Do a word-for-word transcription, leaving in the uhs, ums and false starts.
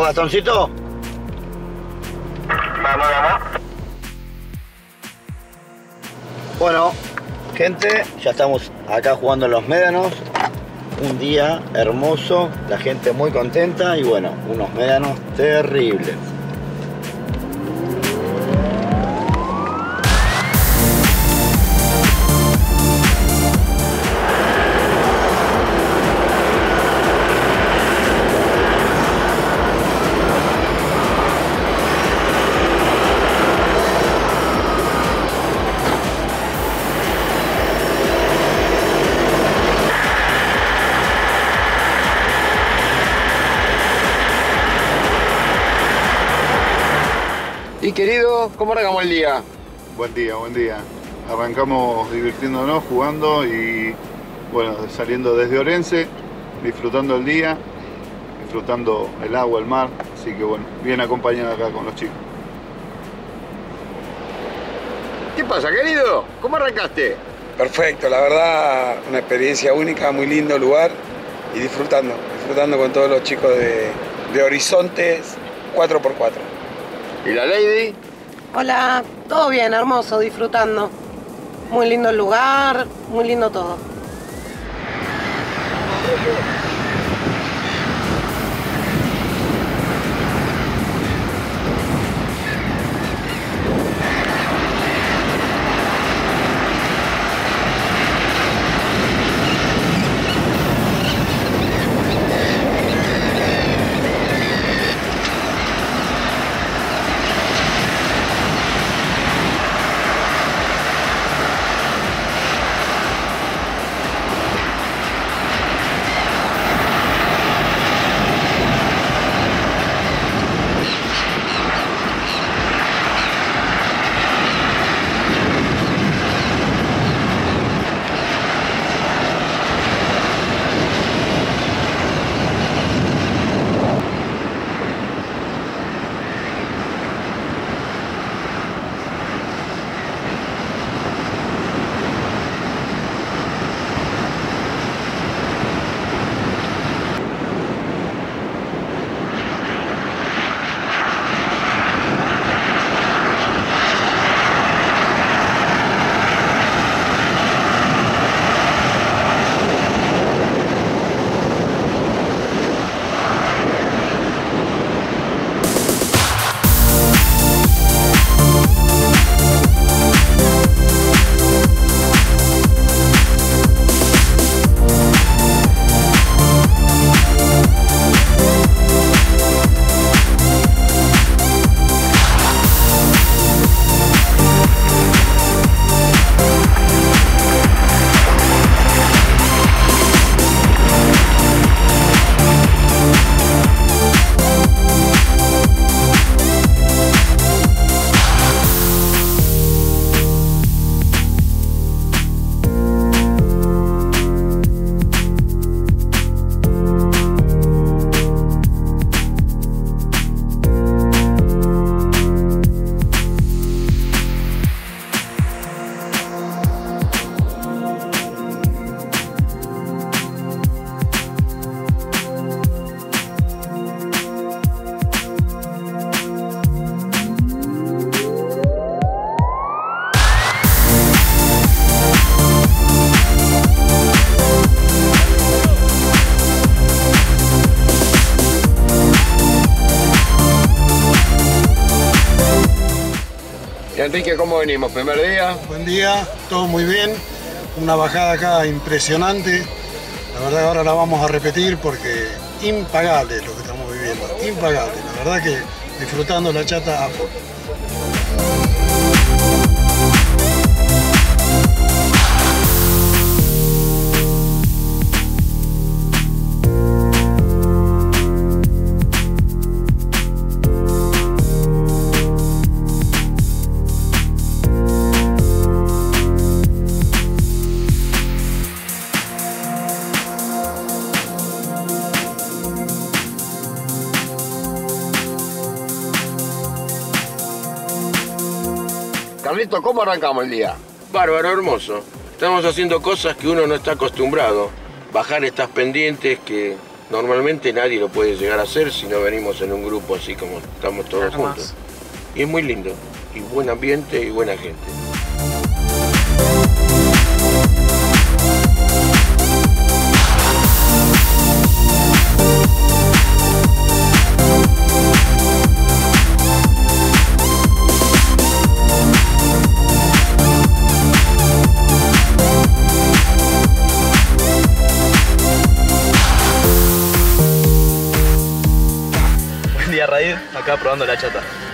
¿Vamos, Gastoncito? Vamos, vamos. Bueno, gente, ya estamos acá jugando en los médanos. Un día hermoso, la gente muy contenta y bueno, unos médanos terribles. Y querido, ¿cómo arrancamos el día? Buen día, buen día. Arrancamos divirtiéndonos, jugando y bueno, saliendo desde Orense, disfrutando el día, disfrutando el agua, el mar, así que bueno, bien acompañado acá con los chicos. ¿Qué pasa, querido? ¿Cómo arrancaste? Perfecto, la verdad, una experiencia única, muy lindo lugar y disfrutando, disfrutando con todos los chicos de, de Horizontes cuatro por cuatro. ¿Y la Lady? Hola, todo bien, hermoso, disfrutando. Muy lindo el lugar, muy lindo todo. ¿Y Enrique, cómo venimos? ¿Primer día? Buen día, todo muy bien. Una bajada acá impresionante. La verdad que ahora la vamos a repetir porque impagable es lo que estamos viviendo. Impagable. La verdad que disfrutando la chata a full. Carlito, ¿cómo arrancamos el día? Bárbaro, hermoso. Estamos haciendo cosas que uno no está acostumbrado. Bajar estas pendientes que normalmente nadie lo puede llegar a hacer si no venimos en un grupo así como estamos todos Hermoso. juntos. Y es muy lindo, y buen ambiente y buena gente. Buen día, Raíz, acá probando la chata.